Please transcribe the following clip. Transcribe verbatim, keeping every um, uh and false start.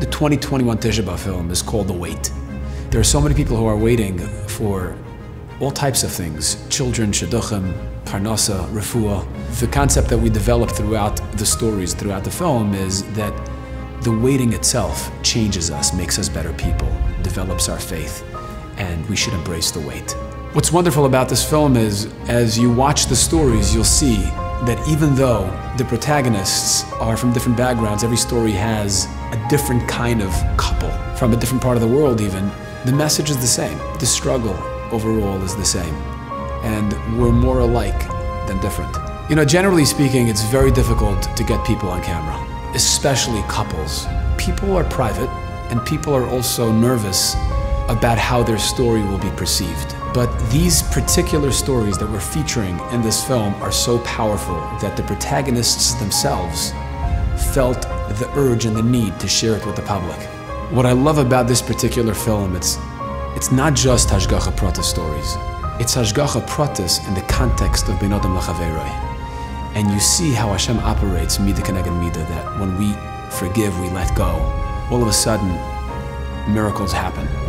The twenty twenty-one Tisha B'Av film is called The Wait. There are so many people who are waiting for all types of things: children, shidduchim, parnasa, refuah. The concept that we develop throughout the stories, throughout the film, is that the waiting itself changes us, makes us better people, develops our faith, and we should embrace the wait. What's wonderful about this film is, as you watch the stories, you'll see that even though the protagonists are from different backgrounds, every story has a different kind of couple, from a different part of the world even, the message is the same. The struggle overall is the same. And we're more alike than different. You know, generally speaking, it's very difficult to get people on camera, especially couples. People are private, and people are also nervous about how their story will be perceived. But these particular stories that we're featuring in this film are so powerful that the protagonists themselves felt the urge and the need to share it with the public. What I love about this particular film, it's, it's not just Hashgacha Pratis stories. It's Hashgacha Pratis in the context of Ben Adam L'Chaveroi. And you see how Hashem operates Midah Keneged Midah, that when we forgive, we let go, all of a sudden, miracles happen.